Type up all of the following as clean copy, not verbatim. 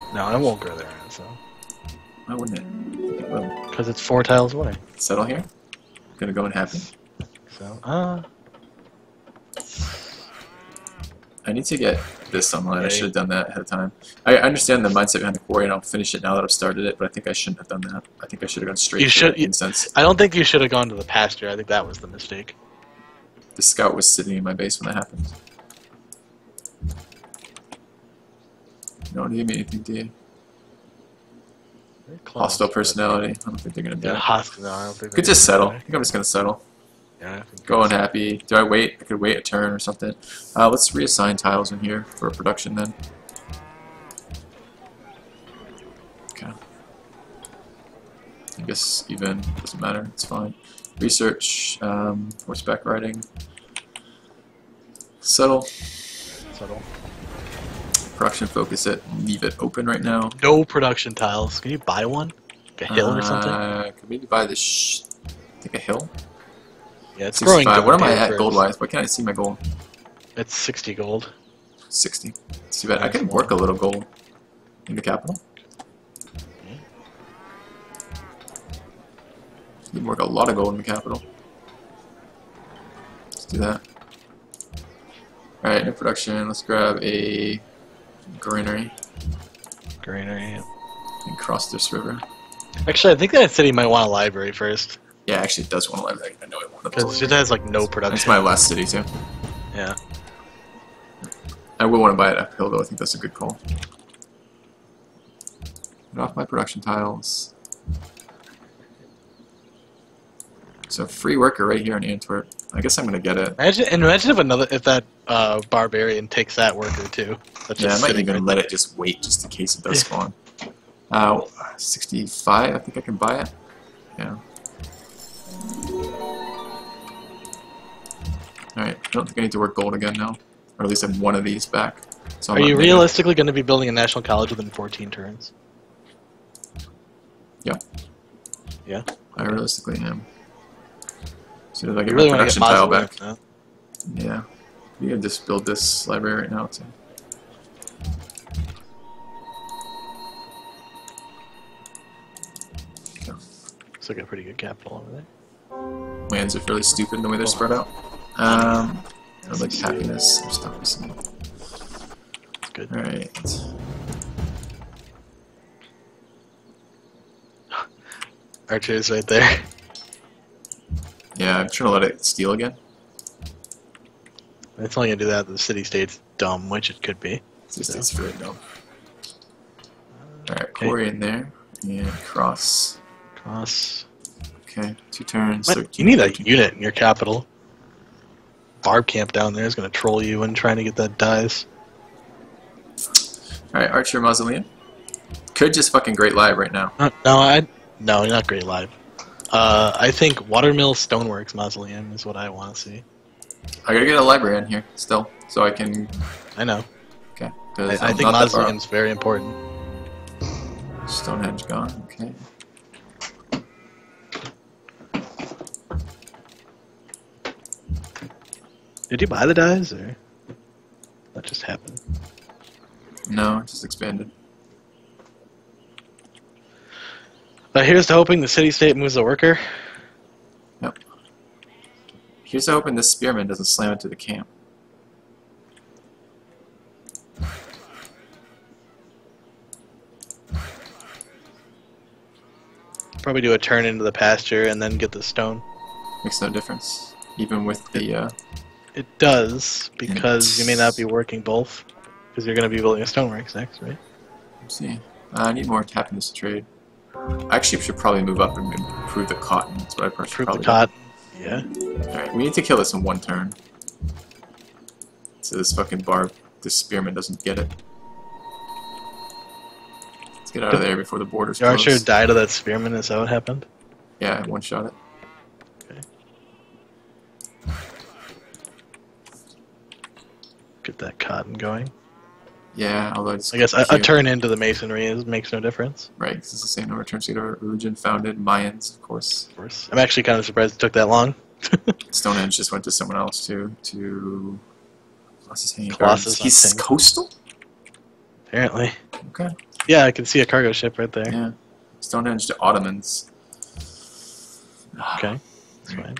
No, it won't grow there. So. Why wouldn't it? It will. Because it's 4 tiles away. Settle here. Gonna go in happy. So, I need to get this online. I should have done that ahead of time. I understand the mindset behind the quarry, and I'll finish it now that I've started it. But I think I shouldn't have done that. I think I should have gone straight to the incense. I don't think you should have gone to the pasture. I think that was the mistake. The scout was sitting in my base when that happened. You don't give me anything, do you? Hostile personality. I don't think they're gonna do it. Hostile. No, I don't think. Could just settle. I think I'm just gonna settle. Yeah. Go unhappy. Do I wait? I could wait a turn or something. Let's reassign tiles in here for production then. Okay. I guess even doesn't matter. It's fine. Research. Horseback riding. Settle. Settle. Production focus it. Leave it open right now. No production tiles. Can you buy one? Like a hill or something? Can maybe buy this? I think a hill. Yeah, it's growing. What am I at gold wise? Why can't I see my gold? It's 60 gold. 60. It's too bad. I can work a little gold in the capital. You can work a lot of gold in the capital. Let's do that. Alright, no production. Let's grab a granary. Granary. And cross this river. Actually, I think that city might want a library first. Yeah, actually it does want a library. I know it wants because it has like no production. It's my last city too. Yeah. I will want to buy it uphill though. I think that's a good call. Get off my production tiles. So free worker right here in Antwerp. I guess I'm gonna get it. Imagine if that barbarian takes that worker too. That's yeah, I might even let it just wait just in case it does spawn. 65. I think I can buy it. Yeah. Alright, I don't think I need to work gold again now. Or at least I'm one of these back. So are you realistically going to be building a national college within 14 turns? Yeah. Yeah? I realistically am. As soon as I get really my production tile back. Huh? Yeah. You can just build this library right now too. Looks like a pretty good capital over there. Lands are fairly stupid in the way they're spread out. I like happiness. I'm stuck with some. That's good. Alright. Archer's right there. Yeah, I'm trying to let it steal again. It's only gonna do that if the city-state's dumb, which it could be. City-state's really dumb. Alright, quarry in there. And cross. Cross. Okay, 2 turns. You need a unit in your capital. Barb camp down there is going to troll you and trying to get that dies. Alright, Archer Mausoleum. Could just fucking Great Live right now. No, not Great Live. I think Watermill Stoneworks Mausoleum is what I want to see. I gotta get a library in here still, so I can... I know. Okay. I think Mausoleum's very important. Stonehenge gone, okay. Did you buy the dies, or that just happened? No, it just expanded. But here's to hoping the city-state moves the worker. Yep. Here's to hoping this spearman doesn't slam into the camp. Probably do a turn into the pasture and then get the stone. Makes no difference, even with the... It does, because you may not be working both. Because you're going to be building a stoneworks next, right? Let's see. I need more happiness to trade. Actually, we should probably move up and improve the cotton. That's what I probably Improve the cotton, yeah. Alright, we need to kill this in 1 turn. So this fucking this spearman doesn't get it. Let's get out of there before the borders close. Your archer died to that spearman, is that what happened? Yeah, I one-shot it. Okay. Get that cotton going. Yeah, although I guess a turn into the masonry makes no difference. Right, because it's the same number of turns to get a religion founded. Mayans, of course. Of course. I'm actually kind of surprised it took that long. Stonehenge just went to someone else too. To Colossus Hanging Colossus Gardens. He's coastal? Apparently. Okay. Yeah, I can see a cargo ship right there. Yeah. Stonehenge to Ottomans. Okay, that's fine.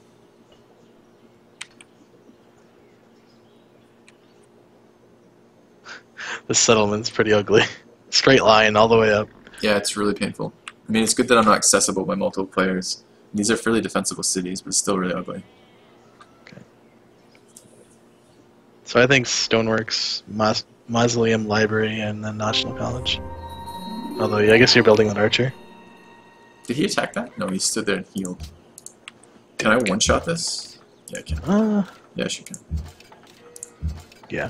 The settlement's pretty ugly. Straight line all the way up. Yeah, it's really painful. I mean, it's good that I'm not accessible by multiple players. These are fairly defensible cities, but it's still really ugly. Okay. So I think Stoneworks, Mausoleum, Library, and then National College. Although, yeah, I guess you're building an archer. Did he attack that? No, he stood there and healed. Can I one-shot this? Yeah, I can. Yes, you can. Yeah.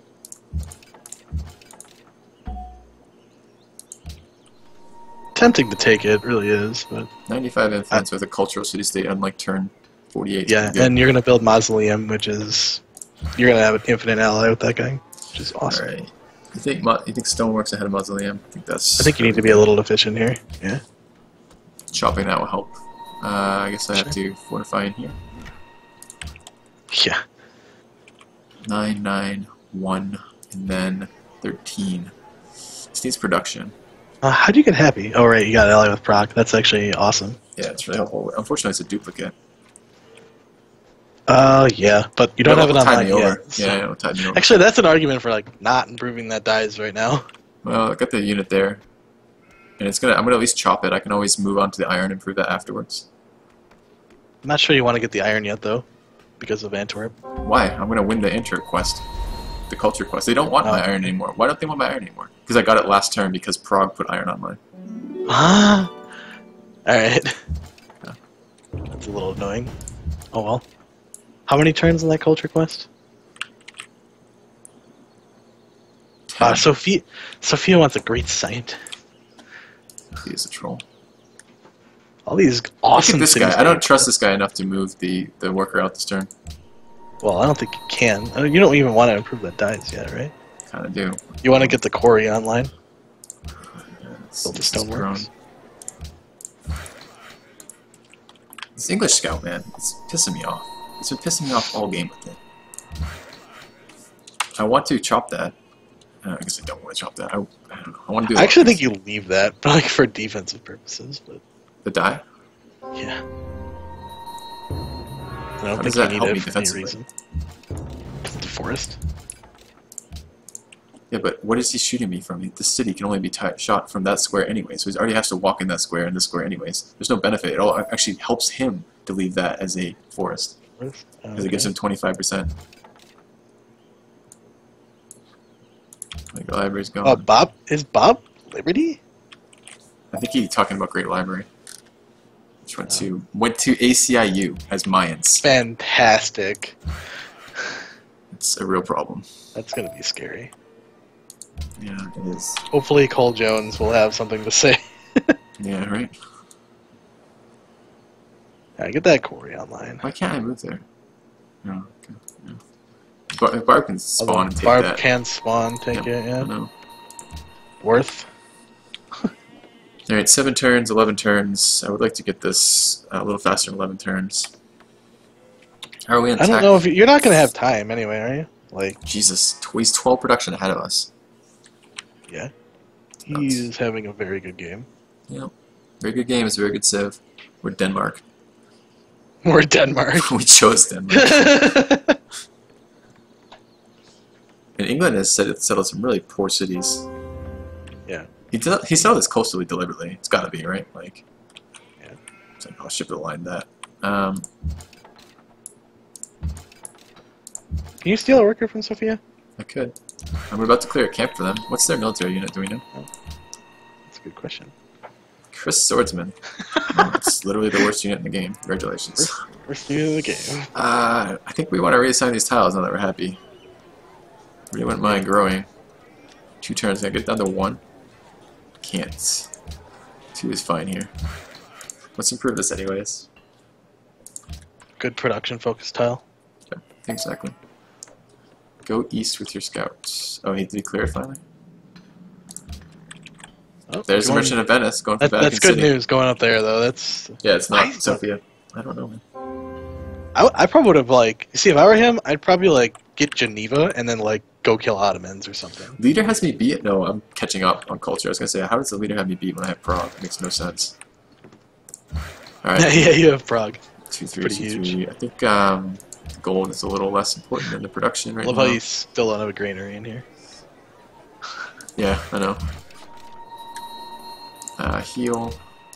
Tempting to take it, really is, but 95 influence with a cultural city-state, unlike turn 48. Yeah, and you're gonna build Mausoleum, which is you're gonna have an infinite ally with that guy, which is awesome. All right. You think Stoneworks ahead of Mausoleum? I think you need to be a little efficient here. Yeah. Chopping that will help. I guess I have to fortify in here. Yeah. 9, 9, 1, and then 13. This needs production. How do you get happy? Oh, right, you got ally with proc. That's actually awesome. Yeah, it's really helpful. Unfortunately, it's a duplicate. Yeah, but you don't have it online yet. So. Yeah, it'll tide me over. Actually, that's an argument for like not improving that dies right now. Well, I got the unit there, and I'm gonna at least chop it. I can always move on to the iron and improve that afterwards. I'm not sure you want to get the iron yet, though, because of Antwerp. Why? I'm gonna win the Antwerp quest, the culture quest. They don't want my iron anymore. Why don't they want my iron anymore? Because I got it last turn because Prague put iron on mine. Ah. All right. Yeah. That's a little annoying. Oh well. How many turns in that culture quest? 10. Sophia wants a great sight. He's a troll. All these awesome. Look at this guy. I don't trust this guy enough to move the worker out this turn. Well, I don't think you can. You don't even want to improve that dies yet, right? Kind of do. You want to get the quarry online? Build the Stoneworks. This English scout, man, it's pissing me off. It's been pissing me off all game with it. I want to chop that. I guess I don't want to chop that. I don't know. I want to do. I actually think you leave that, like for defensive purposes, but the die. Yeah. I don't think you need it for any reason. The forest. Yeah, but what is he shooting me from? The city can only be shot from that square anyway, so he already has to walk in that square and this square anyways. There's no benefit. It all actually helps him to leave that as a forest. Because it gives him 25%. Like the library's gone. Oh, Bob? Is Bob Liberty? I think he's talking about Great Library. Which went to ACIU as Mayans. Fantastic. It's a real problem. That's gonna be scary. Yeah, it is. Hopefully Cole Jones will have something to say. Yeah, right? Yeah, get that quarry online. Why can't I move there? No, okay. Yeah. Barb can spawn and take Barb that. Barb can spawn, take it, yeah. No. Worth. Alright, 7 turns, 11 turns. I would like to get this a little faster than 11 turns. How are we on I don't know if you're not going to have time anyway, are you? Like Jesus, he's 12 production ahead of us. Yeah. He's having a very good game. Yeah. Very good game. It's a very good civ. We're Denmark. We're Denmark. We chose Denmark. And England has settled some really poor cities. Yeah. He settled this coastally deliberately. It's got to be, right? Like, yeah. It's like, I'll ship the line that. Can you steal a worker from Sophia? I could. I'm about to clear a camp for them. What's their military unit? Do we know? Oh, that's a good question. Chris Swordsman. Oh, it's literally the worst unit in the game. Congratulations. Worst unit in the game. I think we want to reassign these tiles now that we're happy. Really wouldn't mind growing. 2 turns. Can I get down to 1? Can't. 2 is fine here. Let's improve this anyways. Good production focused tile. Yeah, exactly. Go east with your scouts. Oh, did he clear it finally? Oh, there's the Merchant of Venice going for Vatican That's good City. news going up there, though. That's yeah, it's not Sophia. I don't know, man. I probably would have see if I were him, I'd probably get Geneva and then go kill Ottomans or something. Leader has me beat? No, I'm catching up on culture. I was gonna say, how does the leader have me beat when I have Prague? It makes no sense. Alright. Yeah, you have Prague. 2-3, pretty 2-3. huge. I think gold is a little less important than the production right Love now. how you still don't have a granary in here. Yeah, I know. Heal.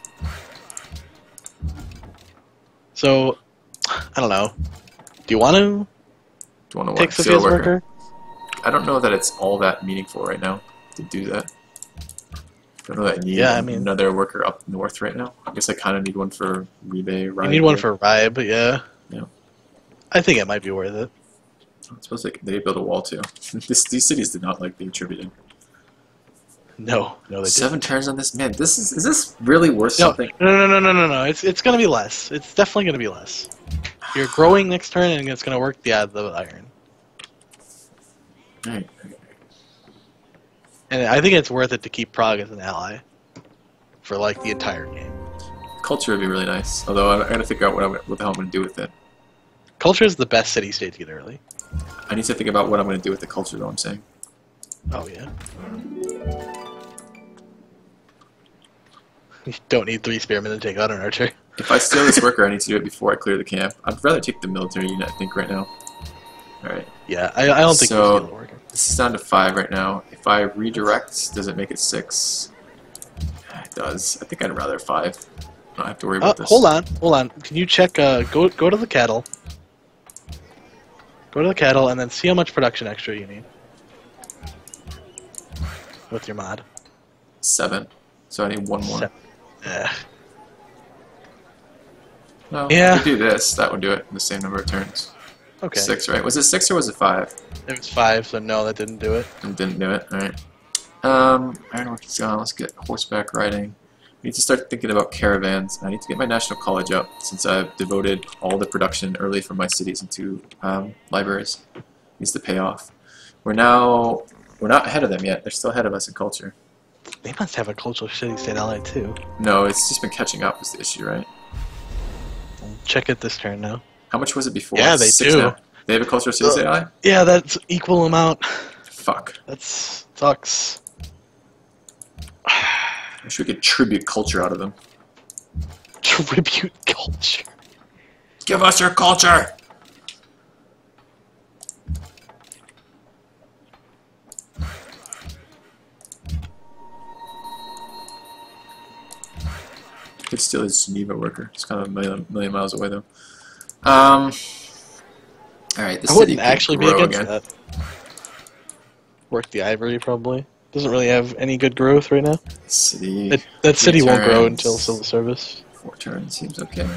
So, I don't know. Do you want to Do you want to take work? Sophia's worker? I don't know that it's all that meaningful right now to do that. I don't know that I need another worker up north right now. I guess I kind of need one for Rebay. You need one for Ribe, yeah. Yeah. I think it might be worth it. I suppose they build a wall too. These cities did not like the attributing. No, they didn't. 7 turns on this, man. Is this really worth something? No. It's gonna be less. It's definitely gonna be less. You're growing next turn, and it's gonna work the iron. Right. And I think it's worth it to keep Prague as an ally for like the entire game. Culture would be really nice. Although I gotta figure out what the hell I'm gonna do with it. Culture is the best city-state to get early. I need to think about what I'm gonna do with the culture, though. I'm saying. Oh yeah. You don't need 3 spearmen to take out an archer. If I steal this worker, I need to do it before I clear the camp. I'd rather take the military unit, I think, right now. Alright. Yeah, I don't think So, you steal the worker. This is down to 5 right now. If I redirect, does it make it 6? It does. I think I'd rather 5. I don't have to worry about this. Hold on. Can you check, go to the cattle. Go to the cattle and then see how much production extra you need. With your mod. 7. So I need 1 more. No, Yeah. I could do this. That would do it in the same number of turns. Okay. 6, right? Was it 6 or was it 5? It was 5, so no, that didn't do it. It didn't do it. Alright. Ironwork is gone. Let's get horseback riding. I need to start thinking about caravans. I need to get my national college up since I've devoted all the production early from my cities into libraries. It needs to pay off. We're not ahead of them yet. They're still ahead of us in culture. They must have a cultural city-state ally too. No, it's just been catching up is the issue, right? Check it this turn now. How much was it before? Yeah, they 6 do. now. They have a cultural city-state ally? Yeah, that's equal amount. Fuck. That sucks. I wish we could tribute culture out of them. Tribute culture. Give us your culture! Could steal his Geneva worker. It's kind of a million miles away though. Alright, this I city wouldn't could actually be grow against again. that. Work the ivory probably. Doesn't really have any good growth right now. City. That city won't grow turns. until civil service. 4 turns seems okay.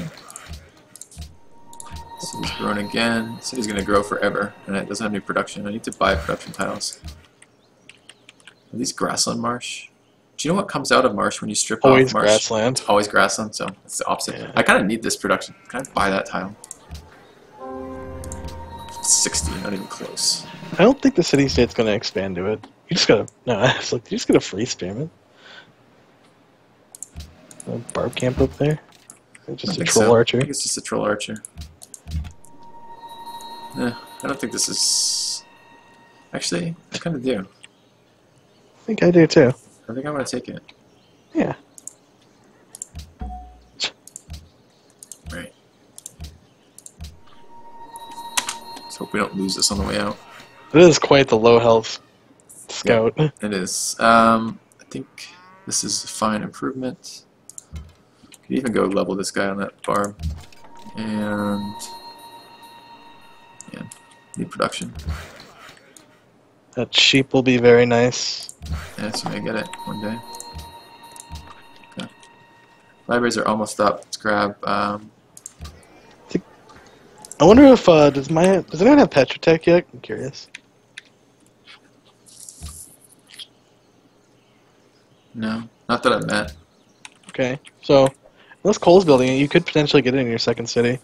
City's growing again. City's gonna grow forever, and it doesn't have any production. I need to buy production tiles. Are these grassland marsh? Do you know what comes out of marsh when you strip Always off marsh? grassland. Always grassland, so it's the opposite. Yeah. I kind of need this production. Can I buy that tile? 60, not even close. I don't think the city-state's gonna expand to it. You just gotta it's like you just gotta free spearman. A barb camp up there. Or just a think troll so. I archer. think it's just a troll archer. I don't think this is... Actually, I kind of do. I think I do too. I think I'm going to take it. Yeah. Right. Let's hope we don't lose this on the way out. It is quite the low health scout. It is. I think this is a fine improvement. Could even go level this guy on that barb. And... yeah, need production. That sheep will be very nice. Yeah, so I get it one day. Okay. Libraries are almost up. Let's grab. I wonder if does anyone have Petrotech yet? I'm curious. No, not that I met. Okay, so unless Cole's building it, you could potentially get it in your second city.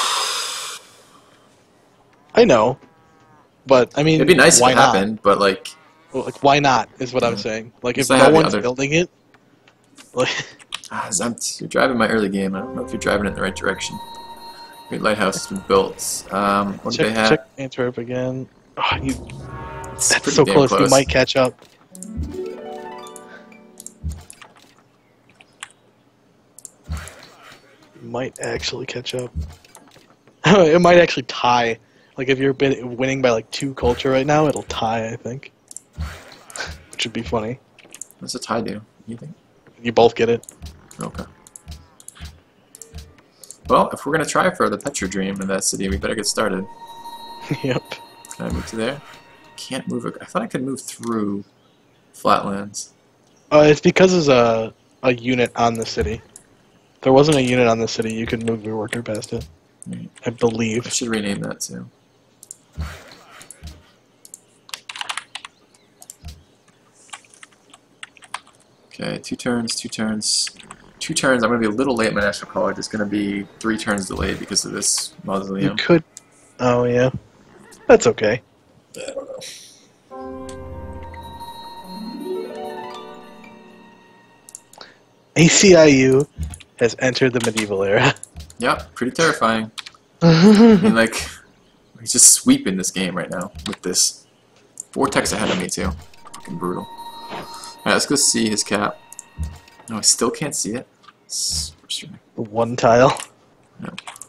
I know, but I mean, It'd be nice if why it not? happened, but like. Well, like, why not? Is what I'm saying. Like, if So I no have the one's other- building it, like, You're driving my early game. I don't know if you're driving it in the right direction. Great lighthouse has been built. What do they have? check Antwerp again. Oh, It's That's pretty so damn close. close. You might catch up. You might actually catch up. It might actually tie. Like if you're winning by like 2 culture right now, it'll tie. I think, which would be funny. What's a tie do? You think? You both get it. Okay. Well, if we're gonna try for the Petra Dream in that city, we better get started. Yep. Can I move to there? Can't move. I thought I could move through Flatlands. It's because there's a unit on the city. If there wasn't a unit on the city, you could move your worker past it. Right. I believe. I should rename that too. Okay, 2 turns, 2 turns. 2 turns, I'm going to be a little late at my National College. It's going to be 3 turns delayed because of this You mausoleum. could. Oh yeah. That's okay. I don't know. ACIU has entered the medieval era. Yep, pretty terrifying. I mean, like, he's just sweeping this game right now with this. Vortex ahead of me, too. Fucking brutal. Alright, let's go see his cap. No, I still can't see it. It's frustrating. The 1 tile. No.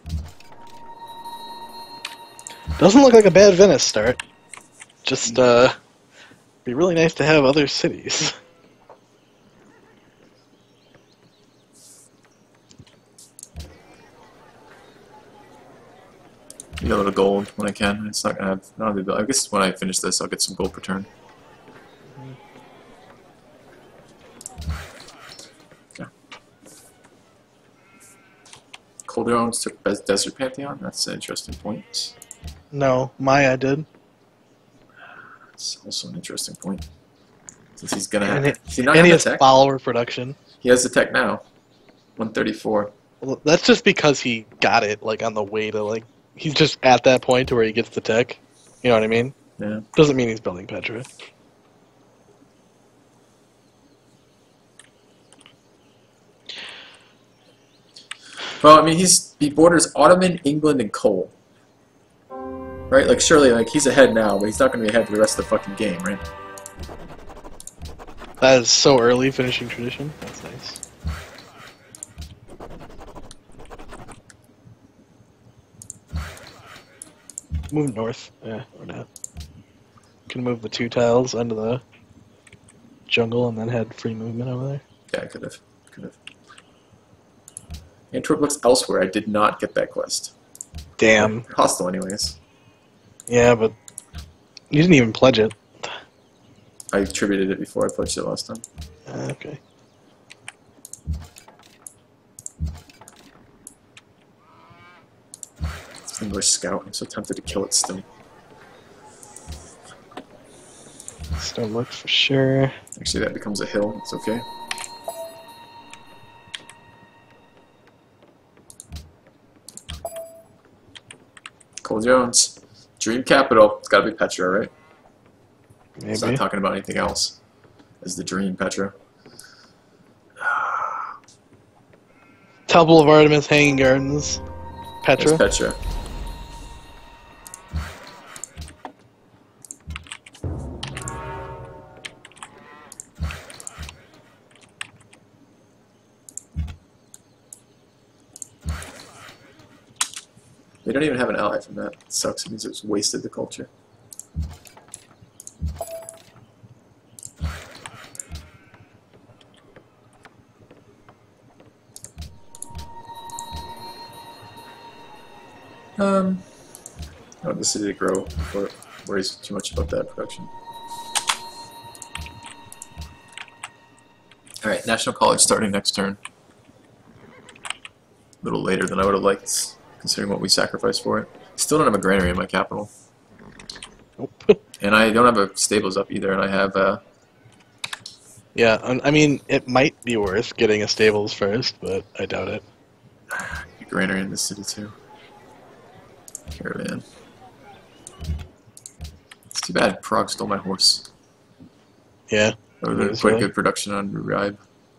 Doesn't look like a bad Venice start. Just, be really nice to have other cities. Get a little gold when I can. It's not gonna have. Not gonna be, I guess when I finish this, I'll get some gold per turn. Okay. Calderones took Desert Pantheon. That's an interesting point. No, Maya did. That's also an interesting point. Since he's gonna And have. it- Does he not And he have has the tech? follower production. He has the tech now. 134. Well, that's just because he got it, like, on the way to, like... He's just at that point to where he gets the tech. You know what I mean? Yeah. Doesn't mean he's building Petra. Well, I mean, he borders Ottoman, England, and Cole. Right? Like, surely, like, he's ahead now, but he's not going to be ahead for the rest of the fucking game, right? That is so early, finishing tradition. That's nice. Move north. Yeah, or not. Can move the 2 tiles under the jungle and then head free movement over there. Yeah, I could have. Could have. Antwerp looks elsewhere. I did not get that quest. Damn. Hostile, anyways. Yeah, but you didn't even pledge it. I attributed it before I pledged it last time. Okay. It's an English scout. I'm so tempted to kill it still. Stone works for sure. Actually, that becomes a hill. It's okay. Cole Jones. Dream capital. It's gotta be Petra, right? He's not Maybe. talking about anything else. As the dream, Petra. Temple of Artemis, Hanging Gardens, Petra. There's Petra. They don't even have an ally from that. It sucks. It means it's wasted the culture. I want the city to grow before it worries too much about that production. Alright, National College starting next turn. A little later than I would have liked, considering what we sacrificed for it. Still don't have a granary in my capital. Nope. And I don't have a stables up either, and I have Yeah, I mean, it might be worth getting a stables first, but I doubt it. a granary in this city too. Caravan. It's too bad Prague stole my horse. Yeah. That would have been quite good production on Ribe.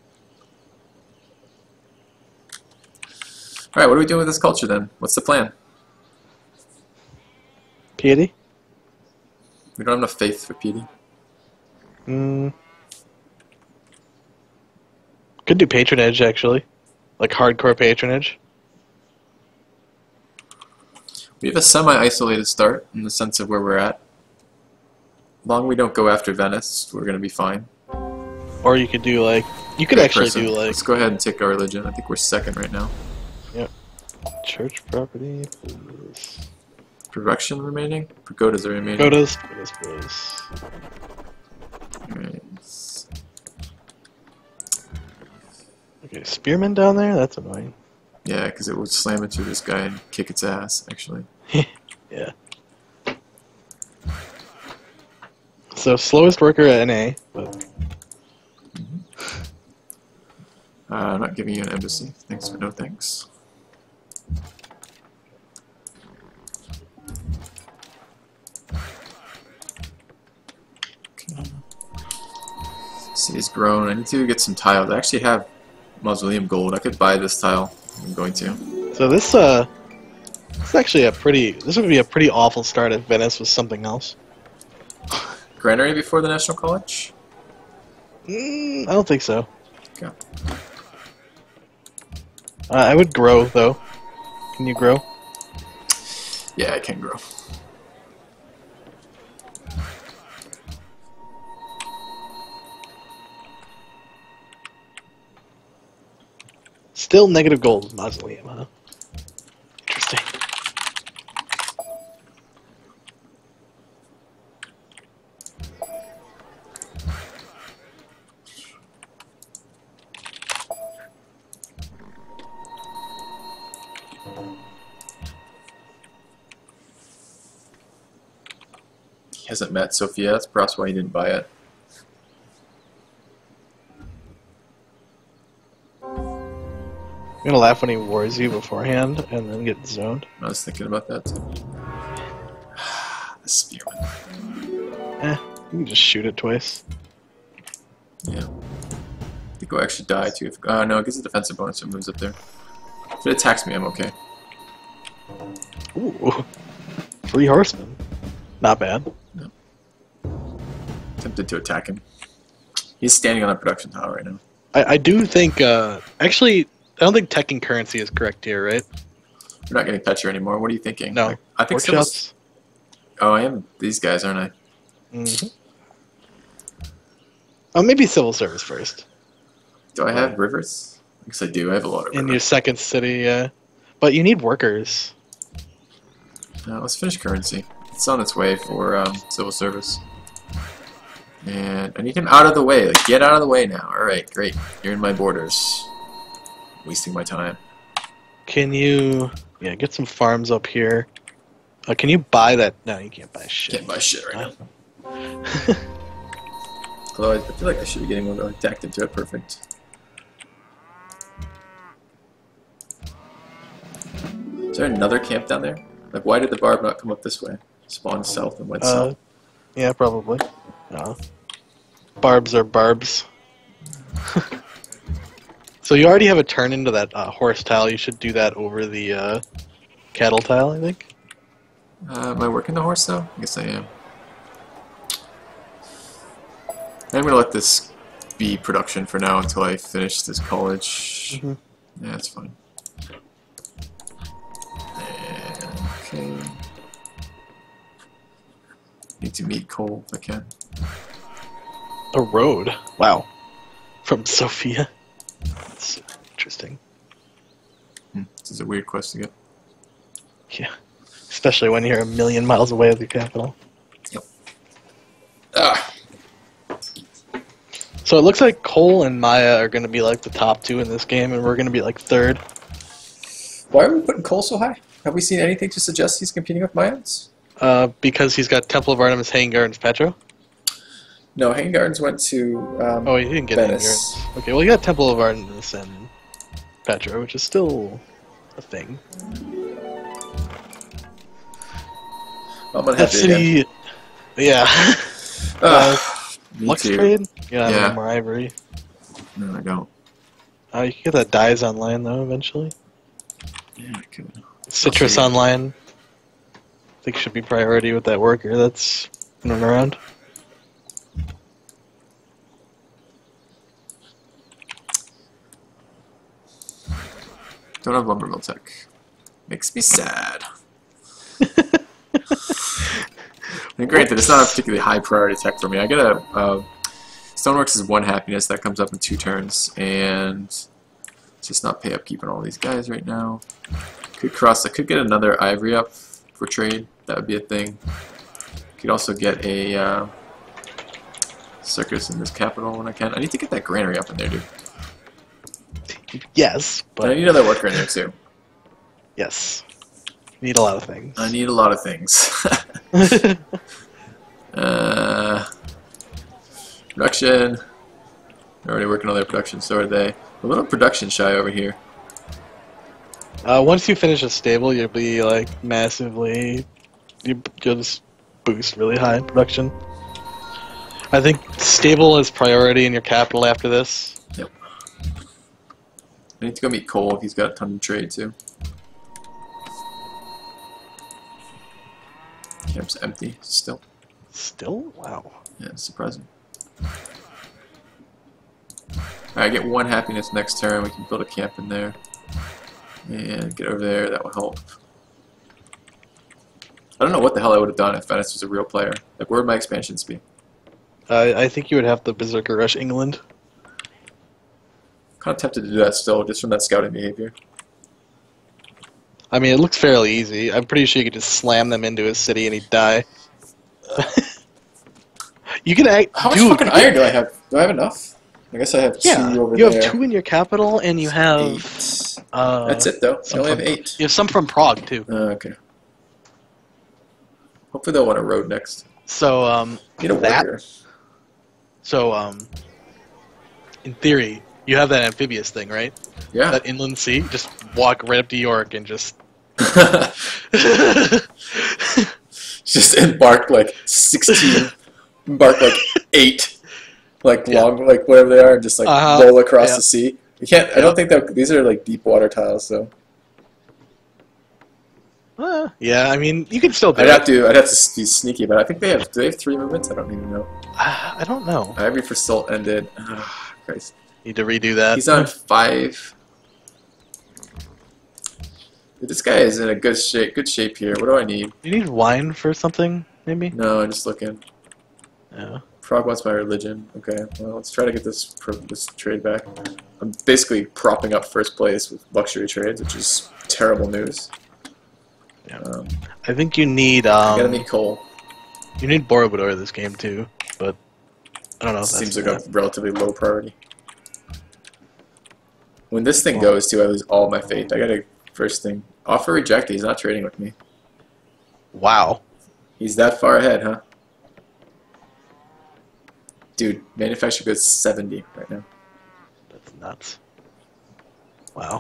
Alright, what are we doing with this culture then? What's the plan? Piety? We don't have enough faith for PD. Could do patronage, actually. Like hardcore patronage. We have a semi-isolated start in the sense of where we're at. As long as we don't go after Venice, we're gonna be fine. Or you could do like... You could actually do like... Let's go ahead and take our religion. I think we're second right now. Yep. Church property, please. Production remaining? Pagodas are remaining. Pagodas, please. Alright. Okay, spearmen down there? That's annoying. Yeah, because it would slam into this guy and kick its ass, actually. Yeah. So, slowest worker at NA, but... I'm not giving you an embassy. Thanks, but no thanks. Okay. City's grown. I need to get some tiles. I actually have mausoleum gold. I could buy this tile. I'm going to. So this is actually a pretty... This would be a pretty awful start if Venice was something else. Granary before the National College? I don't think so. Okay. I would grow, though. Can you grow? Yeah, I can grow. Still negative gold mausoleum, huh? Interesting. He hasn't met Sophia. That's perhaps why he didn't buy it. I'm gonna laugh when he wars you beforehand and then get zoned. I was thinking about that too. The spearman. You can just shoot it twice. Yeah. I think we'll actually die too. Oh no, it gets a defensive bonus if it moves up there. If it attacks me, I'm okay. Ooh. 3 horsemen. Not bad. No. Tempted to attack him. He's standing on a production tower right now. I do think, actually, I don't think tech and currency is correct here, right? We're not getting Petra anymore. What are you thinking? No. I think Workshops? Oh, I am these guys, aren't I? Mm-hmm. Oh, maybe civil service first. Do I have rivers? I guess I do. I have a lot of In rivers. your second city, yeah. But you need workers. Let's finish currency. It's on its way for civil service. And I need him out of the way. Like, get out of the way now. Alright, great. You're in my borders. Wasting my time. Can you... Yeah, get some farms up here. Can you buy that? No, you can't buy shit. Can't buy shit right now. Although I feel like I should be getting one attacked into it. Perfect. Is there another camp down there? Like, why did the barb not come up this way? Spawn south and went south. Yeah, probably. Barbs are barbs. So you already have a turn into that horse tile. You should do that over the cattle tile, I think. Am I working the horse though? I guess I am. I'm gonna let this be production for now until I finish this college. Mm-hmm. Yeah, that's fine. And, okay. Need to meet Cole if I can. A road. Wow. From Sophia. That's interesting. This is a weird quest to get. Yeah. Especially when you're a million miles away with your capital. Yep. Ah. So it looks like Cole and Maya are going to be like the top 2 in this game, and we're going to be like 3rd. Why are we putting Cole so high? Have we seen anything to suggest he's competing with Mayans? Because he's got Temple of Artemis, Hanging Gardens, Petro. No, Hanging Gardens went to Oh, he didn't get Hanging Gardens. Okay, well, you got Temple of Artemis and Petro, which is still a thing. I'm gonna That have to city... again. Yeah. Me Lux too. trade? Yeah, Yeah. no more ivory. No, I don't. You can get that dyes online, though, eventually. Yeah, I could. Citrus see. online. I think should be priority with that worker. That's Run around. Don't have lumber mill tech. Makes me sad. And granted, it's not a particularly high priority tech for me. I get a Stoneworks is 1 happiness that comes up in 2 turns, and just not pay upkeep on all these guys right now. Could cross. I could get another ivory up for trade. That would be a thing. Could also get a circus in this capital when I can. I need to get that granary up in there, dude. Yes, But I but need another worker in there too. yes, need a lot of things. I need a lot of things. Production. They're already working on their production, so are they. A little production shy over here. Once you finish a stable, you'll be like massively. You'll just boost really high in production. I think stable is priority in your capital after this. Yep. I need to go meet Cole. He's got a ton of trade too. Camp's empty still. Still? Wow. Yeah, it's surprising. Alright, get 1 happiness next turn. We can build a camp in there. And get over there. That will help. I don't know what the hell I would have done if Venice was a real player. Like, where would my expansions be? I think you would have the Berserker Rush England. Kind of tempted to do that still, just from that scouting behavior. I mean, it looks fairly easy. I'm pretty sure you could just slam them into his city and he'd die. You can act. How much dude, fucking iron do I have? Do I have enough? I guess I have 2 over you there. have 2 in your capital, and you have 8. That's it, though. I some only have from- 8. You have some from Prague too. Okay. Hopefully they'll want a road next. So Need a that. worker. So in theory, you have that amphibious thing, right? Yeah. That inland sea. Just walk right up to York and just. Just embark like 16. Embark like 8. Like Yeah. long, like whatever they are, and just like roll across the sea. You can't. I Yeah. don't think that these are like deep water tiles, so Yeah, I mean, you can still do I'd it. have to be sneaky. But I think they have. Do they have 3 movements? I don't even know. I don't know. Ivory for Salt ended. Oh, Christ. Need to redo that. He's on 5. Dude, this guy is in a good shape. Good shape here. What do I need? You need wine for something, maybe? No, I'm just looking. Yeah. Frog wants my religion. Okay, well, let's try to get this trade back. I'm basically propping up first place with luxury trades, which is terrible news. Yeah. Um, I think you need I gotta meet Cole. you need Borobudur this game too, but I don't know. If that's Seems like a relatively low priority. When this thing goes too, I lose all my faith. I gotta first thing offer reject. He's not trading with me. Wow. He's that far ahead, huh? Dude, manufacture goods 70 right now. That's nuts. Wow.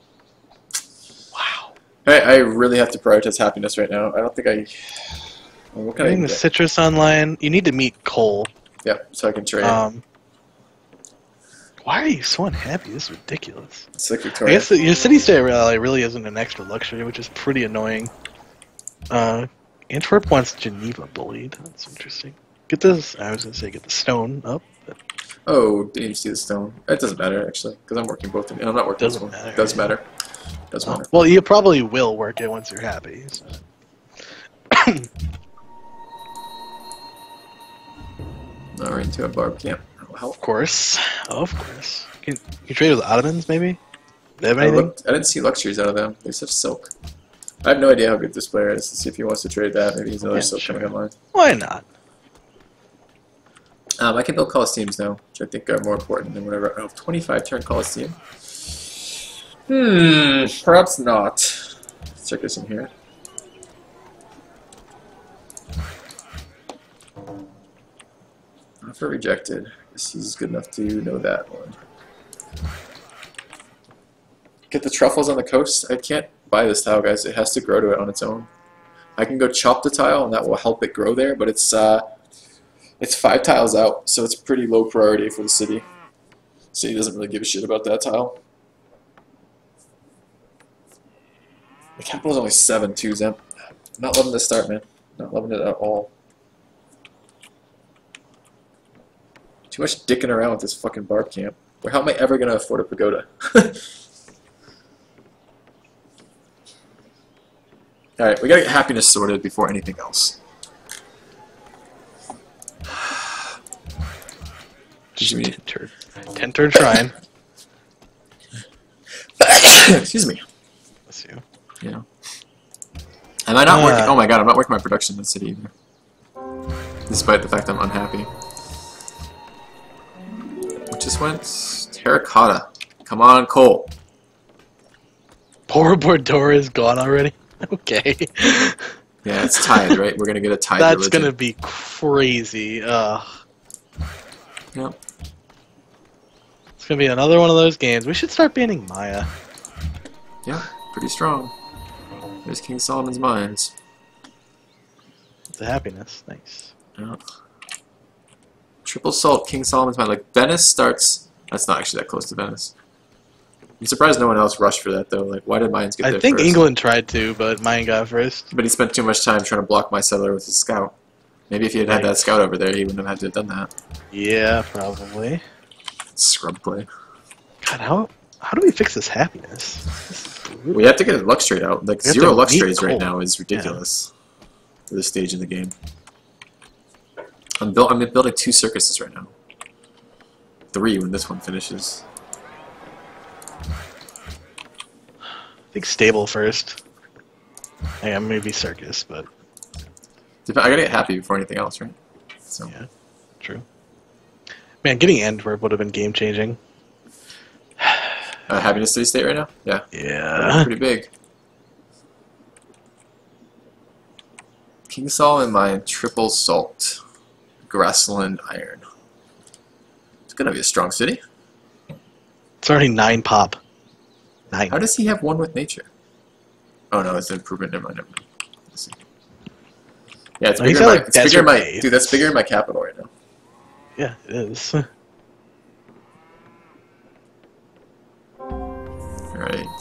Wow. I really have to prioritize happiness right now. I don't think I. Well, what can I Getting the get? citrus online. You need to meet Cole. Yep, so I can trade. Why are you so unhappy? This is ridiculous. It's like I Victoria. guess your city state really isn't an extra luxury, which is pretty annoying. Antwerp wants Geneva bullied. That's interesting. Get this. I was gonna say get the stone up. But Oh, didn't even see the stone. It doesn't matter actually, because I'm working both. I'm not working. Doesn't this one. matter, Does yeah. matter. Does matter. well, you probably will work it once you're happy. So. Now we're into a barb camp. That'll help. Of course. Can you trade with Ottomans, maybe? They have I anything? looked. I didn't see luxuries out of them. They said silk. I have no idea how good this player is. Let's see if he wants to trade that. Maybe he's another Yeah, silk sure. coming online. Why not? I can build Colosseums now, which I think are more important than whatever. Oh, 25 turn Colosseum. Perhaps not. Let's check this in here. Offer rejected. I guess he's good enough to know that one. Get the truffles on the coast. I can't buy this tile, guys. It has to grow to it on its own. I can go chop the tile, and that will help it grow there, but it's 5 tiles out, so it's pretty low priority for the city. City doesn't really give a shit about that tile. The capital's only 7 too, Zem. I'm not loving this start, man. Not loving it at all. Too much dicking around with this fucking barb camp. Or how am I ever gonna afford a pagoda? Alright, we gotta get happiness sorted before anything else. Just 10 turn shrine. Excuse me. Bless you. Yeah. Am I not working? Oh my god, I'm not working my production density either. Despite the fact I'm unhappy. What just went? Terracotta. Come on, coal. Poor Bordora is gone already. Okay. Yeah, it's tied, right? We're gonna get a tied That's religion. gonna be crazy. Yep. It's gonna be another one of those games. We should start banning Maya. Yeah, pretty strong. There's King Solomon's Mines. It's a happiness. Nice. Yeah. Triple Salt, King Solomon's Mine. Like, Venice starts... That's not actually that close to Venice. I'm surprised no one else rushed for that, though. Like, why did Mayans get there I think first? England tried to, but Mayan got first. But he spent too much time trying to block my settler with his scout. Maybe if he had had that scout over there, he wouldn't have had to have done that. Yeah, probably. Scrub play. God, how do we fix this happiness? We have to get a Lux trade out. Like, We have 0 to Lux beat trades right Cole. now is ridiculous for this stage in the game. I'm building 2 circuses right now. 3 when this one finishes. I think stable first. Yeah, maybe circus, but I gotta get happy before anything else, right? So. yeah, true. Man, getting Antwerp would have been game changing. Happiness City State right now? Yeah. Yeah. Pretty big. King Solomon Mine, Triple Salt, Grassland Iron. It's gonna be a strong city. It's already 9 pop. 9. How does he have 1 with nature? Oh no, it's an improvement. Never mind. Let's see. Yeah, it's Oh, he's bigger. got, like, It's bigger desert in my base. dude. That's bigger in my capital right now. Yeah, it is. All right.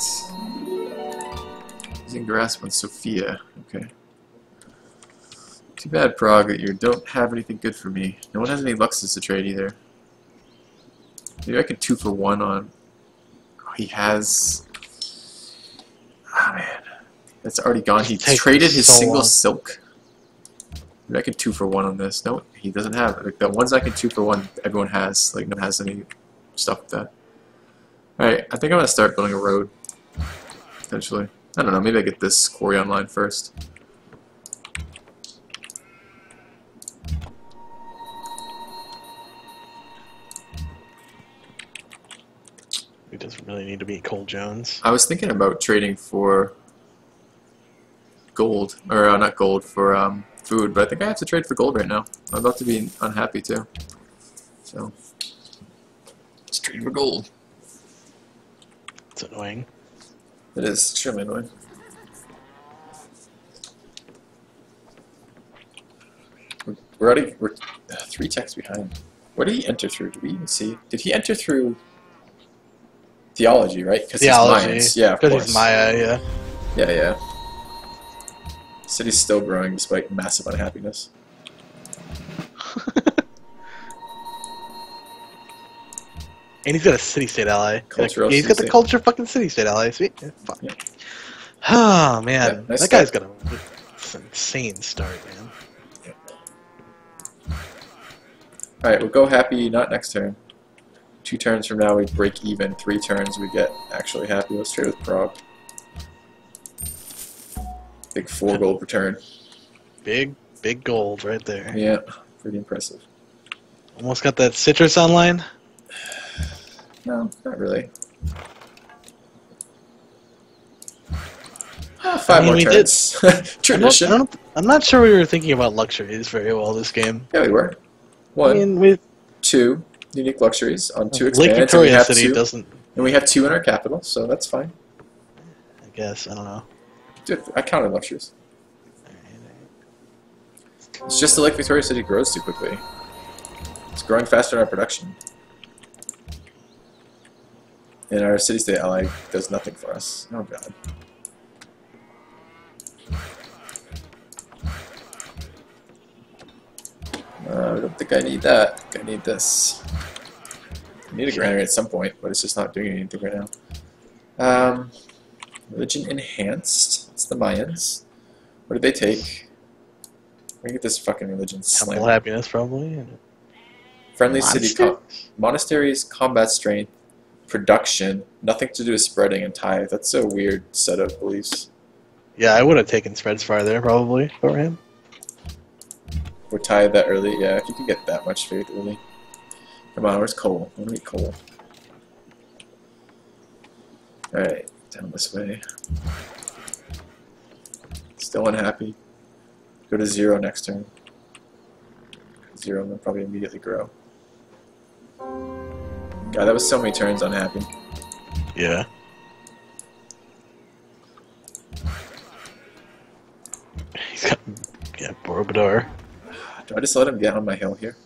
Using grasp on Sophia. Okay. Too bad, Prague, that you don't have anything good for me. No one has any Luxes to trade either. Maybe I could 2 for 1 on. Oh, he has. Ah, man. That's already gone. He Take traded his so single long. silk. Maybe I could 2 for 1 on this. No, he doesn't have it. Like, the ones I can 2 for 1, everyone has. Like, no one has any stuff with that. Alright, I think I'm going to start building a road. Potentially. I don't know, maybe I get this quarry online first. He doesn't really need to beat Cole Jones. I was thinking about trading for gold, or not gold, for food, but I think I have to trade for gold right now. I'm about to be unhappy too. So, let's trade for gold. It's annoying. It is extremely annoying. We're 3 techs behind. What did he enter through? Did we even see? Did he enter through theology, right? Because he's Mayans. Yeah, of course. Because he's Maya, yeah. Yeah, yeah. City's still growing despite massive unhappiness. And he's got a city-state ally. Cultural He's got the city-state. culture fucking city-state ally. Sweet. Yeah, fuck. Yeah. Oh, man. Yeah, nice that guy's start. got an insane start, man. Alright, we'll go happy, not next turn. 2 turns from now we break even. 3 turns we get actually happy. Let's trade with Prague. Big 4 gold per turn. Big gold right there. Yeah, pretty impressive. Almost got that citrus online. No, not really. 5 I mean, more we turns. Tradition. I'm not sure we were thinking about luxuries very well this game. Yeah, we were. 1, I mean, with 2 unique luxuries on 2 Lake expands, and we Victoria have City 2, doesn't. and we have 2 in our capital, so that's fine. I guess I don't know. Dude, I counted luxuries. It's just the Lake Victoria City grows too quickly. It's growing faster in our production. And our city-state ally does nothing for us. Oh god. I don't think I need that. I think I need this. I need a granary at some point, but it's just not doing anything right now. Religion enhanced. It's the Mayans. What did they take? Let me get this fucking religion Temple slam. happiness, probably. Friendly city Monasteries? monasteries, combat strength, production, nothing to do with spreading and tithe. That's a weird set of beliefs. Yeah, I would have taken spreads farther, probably, for him. For tithe that early, yeah, if you can get that much faith early. Come on, where's coal? I want to get coal. Alright, down this way. Still unhappy. Go to 0 next turn. 0 and then probably immediately grow. God, that was so many turns unhappy. Yeah. He's got, yeah, Borobudur. Do I just let him get on my hill here?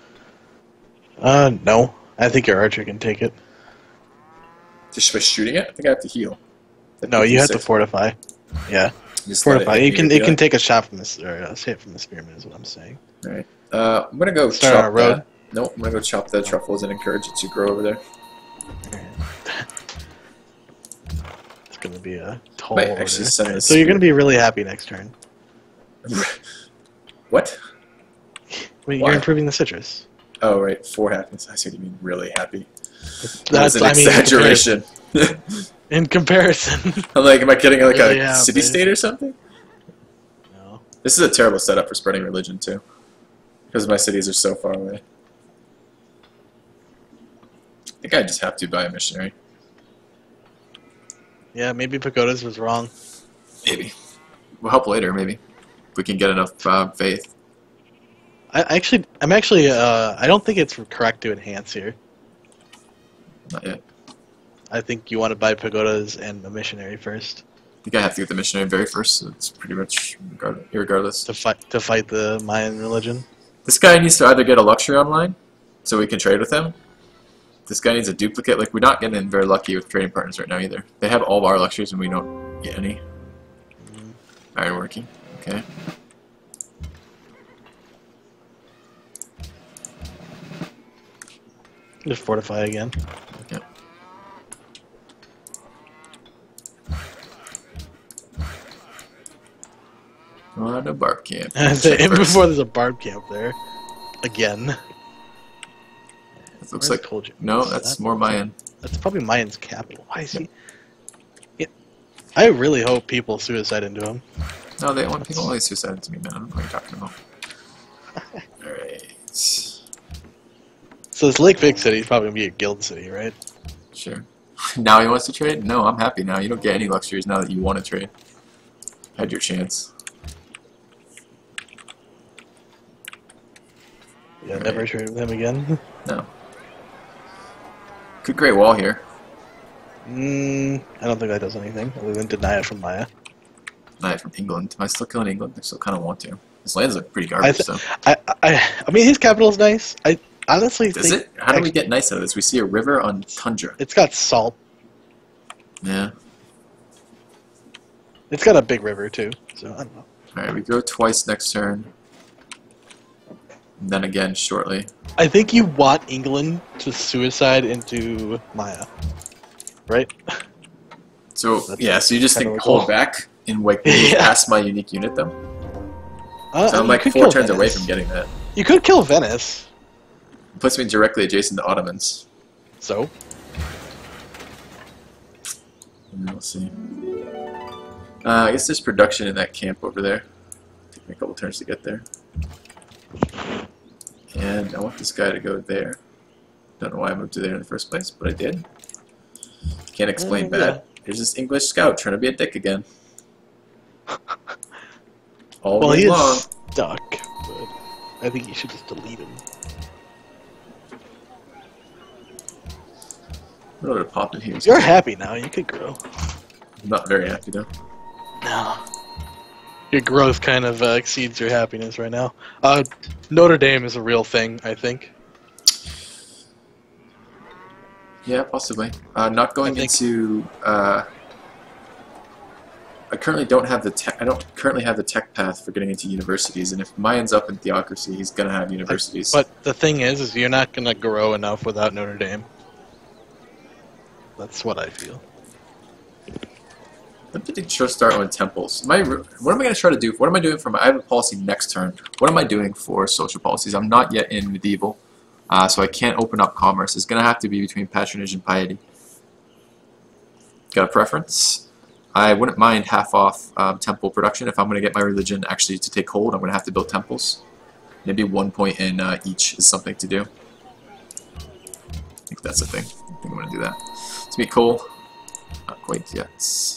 No. I think your archer can take it. Just by shooting it? I think I have to heal. No, you have to fortify. Yeah, Just let fortify. hit You me can. with It the can eye. take a shot from this, or a hit from the spearman. Is what I'm saying. Alright. I'm gonna go Start on chop a road. that. Nope, I'm gonna go chop the truffles and encourage it to grow over there. It's gonna be a tall Might order. actually send this So you're gonna spear. be really happy next turn. What? I mean, Why? you're improving the citrus. Oh, right, 4 happiness. I see what you mean, really happy. That's That's an I mean, exaggeration. In comparison. I'm like, am I getting like Really a happy. city-state or something? No. This is a terrible setup for spreading religion, too. Because my cities are so far away. I think I just have to buy a missionary. Yeah, maybe Pagodas was wrong. Maybe. We'll help later, maybe. If we can get enough faith. I'm actually. I don't think it's correct to enhance here. Not yet. I think you want to buy pagodas and a missionary first I think I have to get the missionary very first, so it's pretty much irregardless. to fight the Mayan religion. This guy needs to either get a luxury online, so we can trade with him. This guy needs a duplicate. Like, we're not getting very lucky with trading partners right now either. They have all of our luxuries and we don't get any. Iron working. Okay. Just fortify again. Okay. On a barb camp. And Check first. before there's a barb camp there, again. It looks Where's like Kolja? no. Is That's that- more Mayan. That's probably Mayan's capital. Why is he? Yeah, I really hope people suicide into him. No, they want people only suicide to me, man. I don't know what you're talking about. All right. So this Lake Vic city is probably gonna be a guild city, right? Sure. Now he wants to trade? No, I'm happy now. You don't get any luxuries now that you want to trade. Had your chance. Yeah, Right. never trade with him again. No. Good Great Wall here. I don't think that does anything other than deny it from Maya. Knight from England. Am I still killing England? I still kind of want to. This land's like pretty garbage, though. I mean, his capital's nice. I honestly Does think it? How do we get nice out of this? We see a river on tundra. it's got salt. Yeah. It's got a big river too. So I don't know. Alright, we go twice next turn. And then again shortly. I think you want England to suicide into Maya, right? So, That's yeah, so you just kinda think like- hold back and like move Yeah. past my unique unit, though? So I'm you like could 4 kill turns away Venice. from getting that. You could kill Venice. It puts me directly adjacent to Ottomans. So We'll see. I guess there's production in that camp over there. Take me a couple turns to get there. And I want this guy to go there. Don't know why I moved to there in the first place, but I did. Can't explain Yeah. bad. There's this English scout trying to be a dick again. All well, week he is long. stuck. But I think you should just delete him. A little bit of pop in here. You're happy now. You could grow. I'm not very happy though. No. Your growth kind of exceeds your happiness right now. Notre Dame is a real thing, I think. Yeah, possibly. Not going I think- into I currently don't have the tech. I don't currently have the tech path for getting into universities, and if Mai ends up in theocracy, he's gonna have universities. But the thing is you're not gonna grow enough without Notre Dame. That's what I feel. When did it sure start on temples? What am I going to try to do? What am I doing for my... I have a policy next turn. What am I doing for social policies? I'm not yet in medieval, so I can't open up commerce. It's going to have to be between patronage and piety. Got a preference? I wouldn't mind half off temple production. If I'm going to get my religion actually to take hold, I'm going to have to build temples. Maybe 1 point in each is something to do. I think that's the thing. I think I'm going to do that. It's going to be cool. Not quite yet.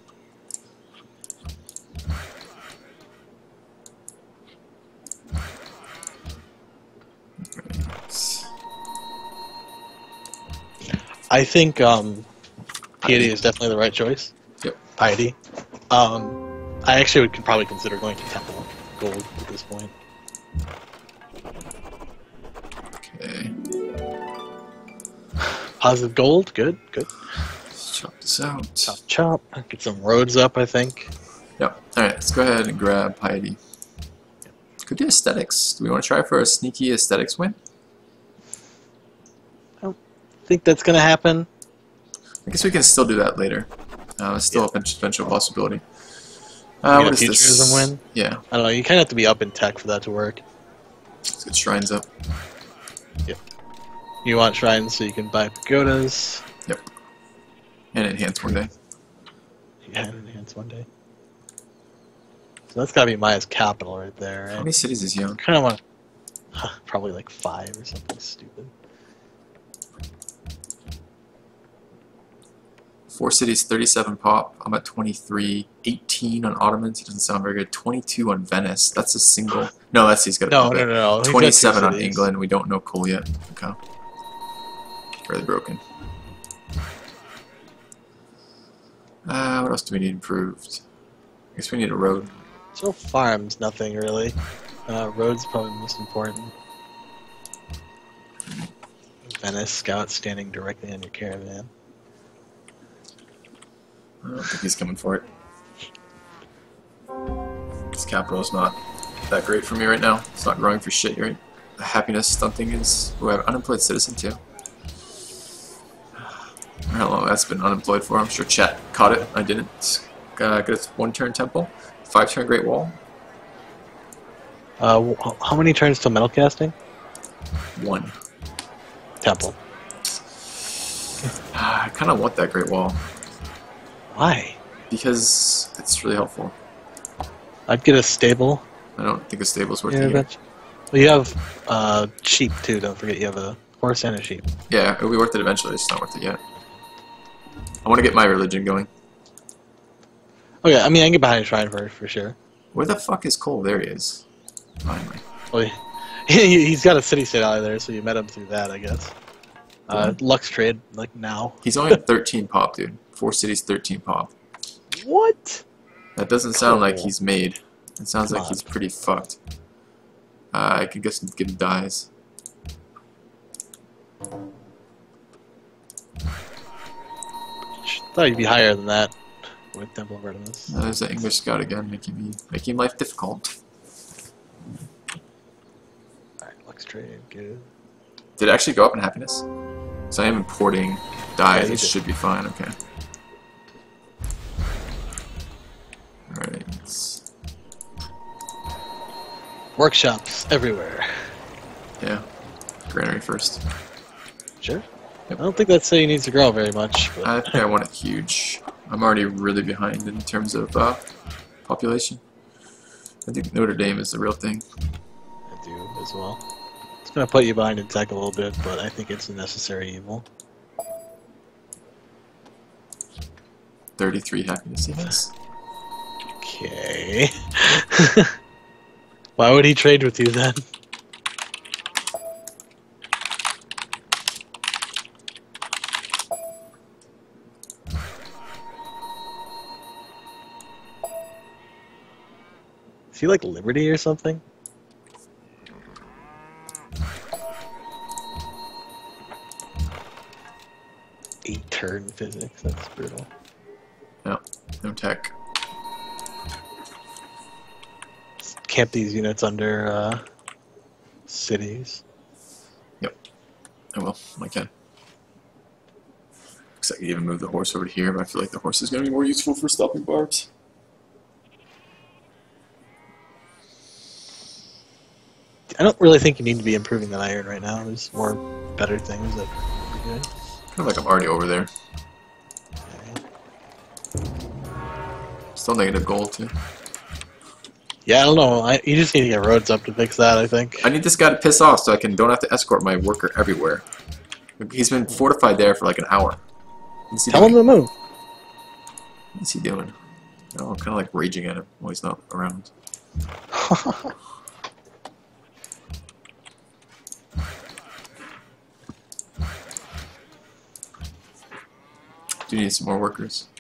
I think piety is definitely the right choice. Yep. Piety. I actually could probably consider going to temple gold at this point. Okay. Positive gold, good, good. Let's chop this out. Chop, chop. Get some roads up, I think. Yep. Alright, let's go ahead and grab piety. Could do aesthetics. Do we want to try for a sneaky aesthetics win? I think that's gonna happen. I guess we can still do that later. It's still a potential possibility. What What is is futurism this? win? Yeah, I don't know. You kind of have to be up in tech for that to work. let's get shrines up. You want shrines so you can buy pagodas. Yep. And enhance one day. Yeah, and enhance one day. So that's gotta be Maya's capital right there, How right? many cities is he on? Kind of want probably like 5 or something stupid. 4 cities, 37 pop. I'm at 23. 18 on Ottomans. He doesn't sound very good. 22 on Venice. That's a single. No, that's he's got a No, bit. no. He's got 27 2 on cities. England. We don't know coal yet. Okay. Fairly broken. What else do we need improved? I guess we need a road. So farms, nothing really. Roads probably most important. Venice scout standing directly on your caravan. I don't think he's coming for it. This capital is not that great for me right now. It's not growing for shit here. The happiness stunting is... Ooh, I have unemployed citizen too. I don't know how long that's been unemployed for. I'm sure chat caught it. I didn't. Get a 1-turn temple. 5-turn Great Wall. How many turns till metal casting? 1. Temple. I kind of want that Great Wall. Why? Because it's really helpful. I'd get a stable. I don't think a stable's worth Yeah, it here. well, you have sheep too. Don't forget you have a horse and a sheep. Yeah, it'll be worth it eventually. It's not worth it yet. I want to get my religion going. Oh yeah, I mean I can get behind a shrine for sure. Where the fuck is Cole? There he is. Finally. Well, he's got a city state out of there, so you met him through that, I guess. Lux trade like now. He's only at 13 pop, dude. 4 cities, 13 pop. What? That doesn't sound like Cool. he's made. It sounds Come like on. he's pretty fucked. I could guess give him dies. Thought you'd be higher than that with Temple of Artemis. There's the English scout again, making life difficult. Alright, Lux trade, good. Did it actually go up in happiness? So I am importing dies. you This did. should be fine. Okay. Alright. Workshops everywhere. Yeah. Granary first. Sure. Yep. I don't think that city needs to grow very much. But I think I want it huge. I'm already really behind in terms of population. I think Notre Dame is the real thing. I do as well. It's gonna put you behind in tech a little bit, but I think it's a necessary evil. 33 happiness, yes. Okay. Why would he trade with you then? Is he like Liberty or something? Eight turn physics, that's brutal. No tech. camp these units under cities. Yep. I will. I can. Because I can even move the horse over here, but I feel like the horse is going to be more useful for stopping barbs. I don't really think you need to be improving that iron right now. There's more better things that would be good. I feel like I'm already over there. Still negative gold, too. Yeah, I don't know. You just need to get roads up to fix that, I think. I need this guy to piss off so I don't have to escort my worker everywhere. He's been fortified there for like an hour. What's he Tell him doing? to move. What's he doing? Oh, I'm kind of like raging at him while he's not around. Do you need some more workers?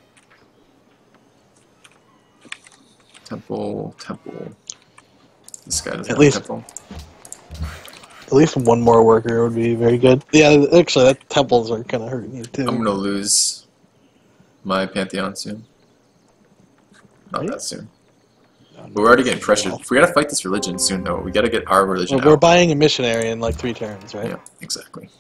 Temple, temple. This guy doesn't At have least- a temple. At least one more worker would be very good. Yeah, actually, that temples are kind of hurting you too. I'm gonna lose my Pantheon soon. Not Right? that soon. But we're already getting pressured. If we gotta fight this religion soon, though, we gotta get our religion We're out. buying a missionary in like 3 turns, right? Yeah, exactly.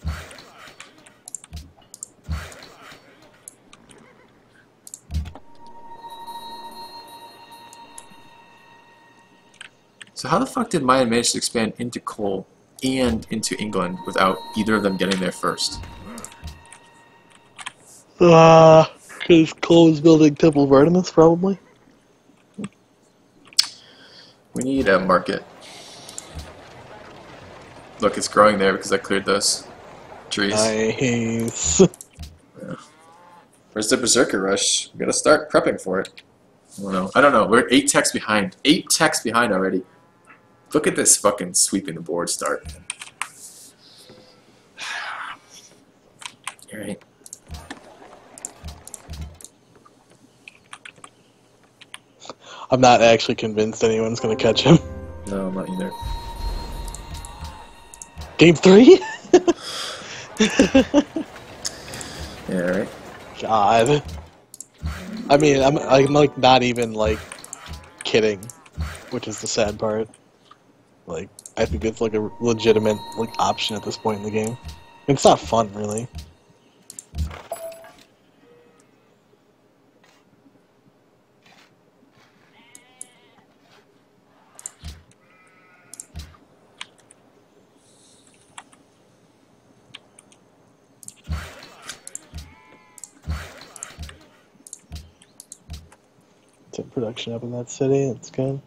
So how the fuck did Maya manage to expand into Cole and into England without either of them getting there first? Because Cole is building Temple of Artemis, probably. We need a market. Look, it's growing there because I cleared those trees. Nice. Where's the Berserker Rush? We gotta start prepping for it. I don't know. We're 8 techs behind. 8 techs behind already. Look at this fucking sweeping the board start. Alright. I'm not actually convinced anyone's going to catch him. No, I'm not either. Game 3? Yeah, right. God. I mean, I'm like not even like kidding, which is the sad part. Like, I think it's like a legitimate like option at this point in the game. It's not fun, really. Get production up in that city. That's good.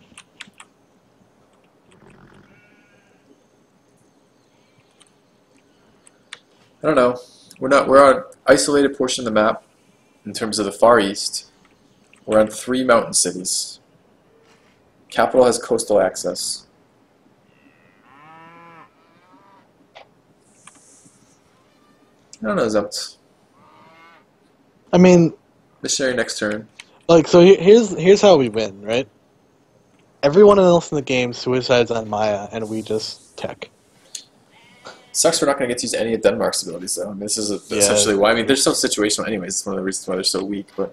I don't know. We're on an isolated portion of the map in terms of the Far East. We're on 3 mountain cities. Capital has coastal access. I don't know, Zemt. I mean, Missionary next turn. like, so here's how we win, right? Everyone else in the game suicides on Maya, and we just tech. Sucks we're not going to get to use any of Denmark's abilities, though. I mean, this is essentially why. I mean, they're so situational anyways. It's one of the reasons why they're so weak, but...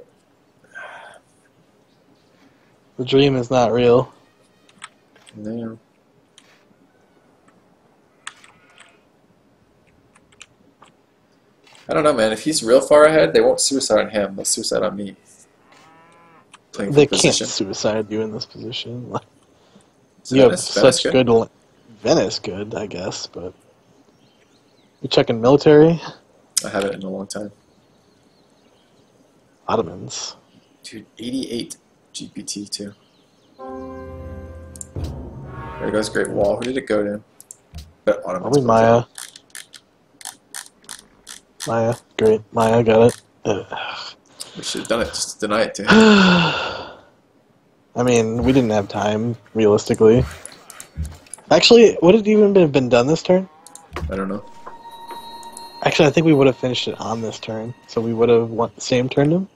The dream is not real. No. I don't know, man. If he's real far ahead, they won't suicide on him. They'll suicide on me. Playing for They can't position. suicide you in this position. Is it You have Venice? Venice such good... Venice good, I guess, but... You checking military? I haven't in a long time. Ottomans. Dude, 88 GPT, too. There goes Great Wall. Who did it go to? That Ottomans Probably built Maya. it. Maya, great. Maya, got it. We should have done it. Just deny it to him. I mean, we didn't have time, realistically. Actually, would it even have been done this turn? I don't know. Actually, I think we would have finished it on this turn, so we would have won the same turn him.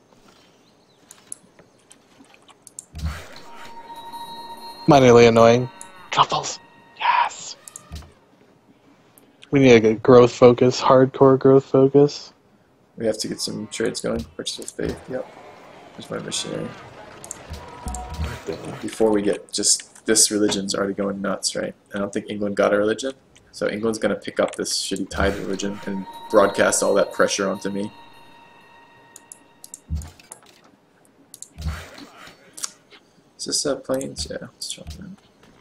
Minorly annoying. Truffles! Yes! We need like a growth focus, hardcore growth focus. We have to get some trades going. Purchase with faith. Yep. There's my missionary. before we get just this religion's already going nuts, right? I don't think England got a religion, so England's gonna pick up this shitty tide religion and broadcast all that pressure onto me. Is this planes? Yeah, let's jump in.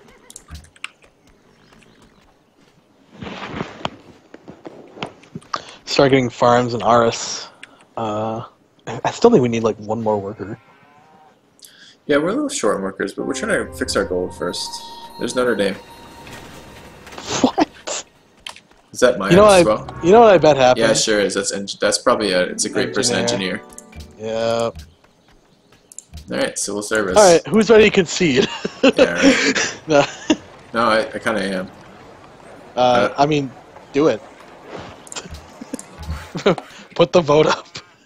Start getting farms in Aris. I still think we need like one more worker. Yeah, we're a little short on workers, but we're trying to fix our gold first. There's Notre Dame. What? Is that mine You know as what? well? You know what I bet happened? Yeah, sure is. That's probably it's a great person engineer. Yeah. All right, civil service. All right, who's ready to concede? Yeah, right. No. No, I kind of am. I mean, do it. Put the vote up.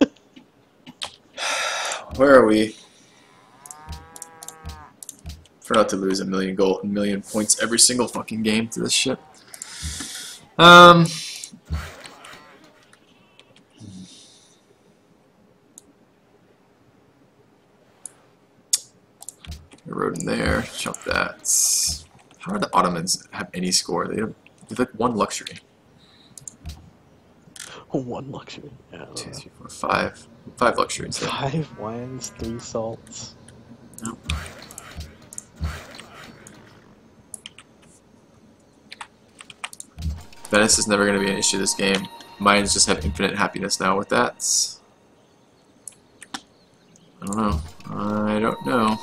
Where are we? For not to lose a million points every single fucking game to this shit. Road in there. Jump that. How do the Ottomans have any score? They have like one luxury. One luxury. Yeah. 2, 3, 4, 5. 5 luxuries. 5 wines, 3 salts. Nope. Venice is never going to be an issue this game. Mines just have infinite happiness now with that. I don't know. I don't know.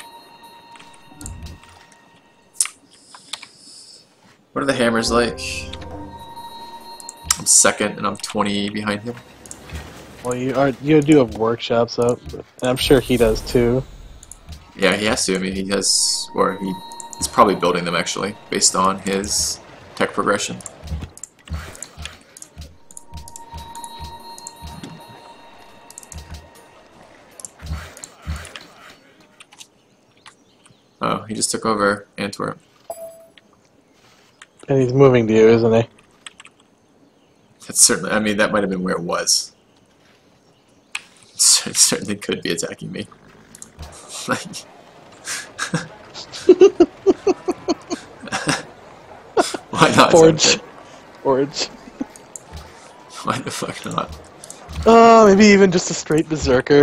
What are the hammers like? I'm second and I'm 20 behind him. Well, you do have workshops up, and I'm sure he does too. Yeah, he has to. I mean, he has, or he's probably building them actually, based on his tech progression. Oh, he just took over Antwerp. And he's moving to you, isn't he? That's certainly, I mean, that might have been where it was. It certainly could be attacking me. Like, why not? Forge. Forge. Why the fuck not? Oh, maybe even just a straight berserker.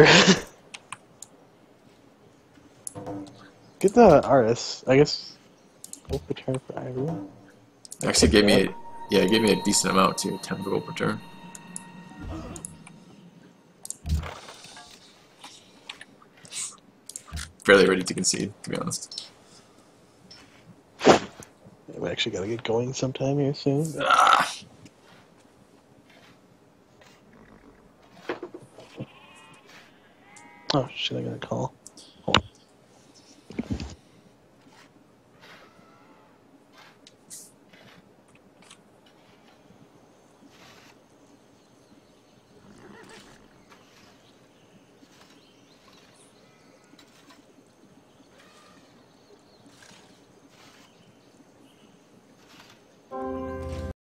Get the Aris. I guess. Gold per turn for Ivory. Actually, gave me, yeah, it gave me a decent amount too. 10 gold per turn. Fairly ready to concede, to be honest. Yeah, we actually gotta get going sometime here soon. Ah. Oh shit! I got a call.